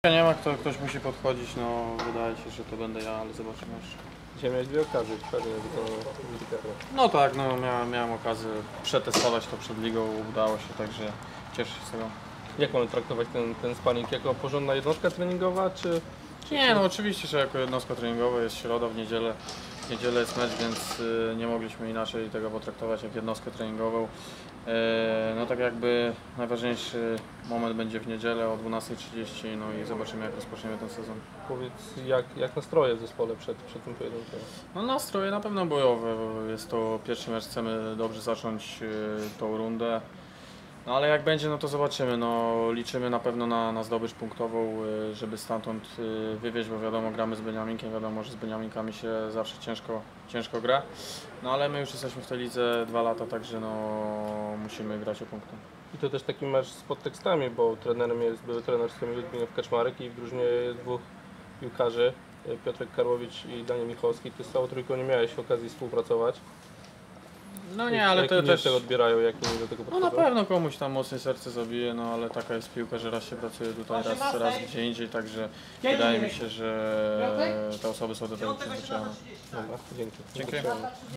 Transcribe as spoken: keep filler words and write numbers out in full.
Nie ma, kto, ktoś musi podchodzić, no wydaje się, że to będę ja, ale zobaczymy jeszcze. Dzisiaj miałeś dwie okazje, pewnie wykonał. No tak, no miałem, miałem okazję przetestować to przed ligą, udało się, także cieszę się z tego. Jak mamy traktować ten, ten sparring? Jako porządna jednostka treningowa, czy... czy Nie, no oczywiście, że jako jednostka treningowa jest środa, w niedzielę, w niedzielę jest mecz, więc y, nie mogliśmy inaczej tego potraktować jak jednostkę treningową. E, no tak jakby najważniejszy moment będzie w niedzielę o dwunastej trzydzieści, no i zobaczymy, jak rozpoczniemy ten sezon. Powiedz, jak, jak nastroje w zespole przed, przed tym pojedynkiem? No nastroje na pewno bojowe, bo jest to pierwszy mecz, chcemy dobrze zacząć y, tą rundę. No ale jak będzie, no to zobaczymy. No, liczymy na pewno na, na zdobycz punktową, y, żeby stamtąd y, wywieźć, bo wiadomo, gramy z Beniaminkiem, wiadomo, że z Beniaminkami się zawsze ciężko, ciężko gra. No ale my już jesteśmy w tej lidze dwa lata, także no, musimy grać o punkty. I to też taki mecz z podtekstami, bo trenerem jest były trener Zbigniew Kaczmarek i w drużynie jest dwóch piłkarzy, Piotrek Karłowicz i Daniel Michalski. Ty z całą trójką nie miałeś okazji współpracować. No nie, ale jak to inni też... tego odbierają, jak inni do tego No na podchodzą? pewno komuś tam mocniej serce zabije, no ale taka jest piłka, że raz się pracuje tutaj, raz, raz gdzie indziej, także wydaje mi się, że te osoby są do tego przyzwyczajone. Dobra, dzięki. Dziękuję.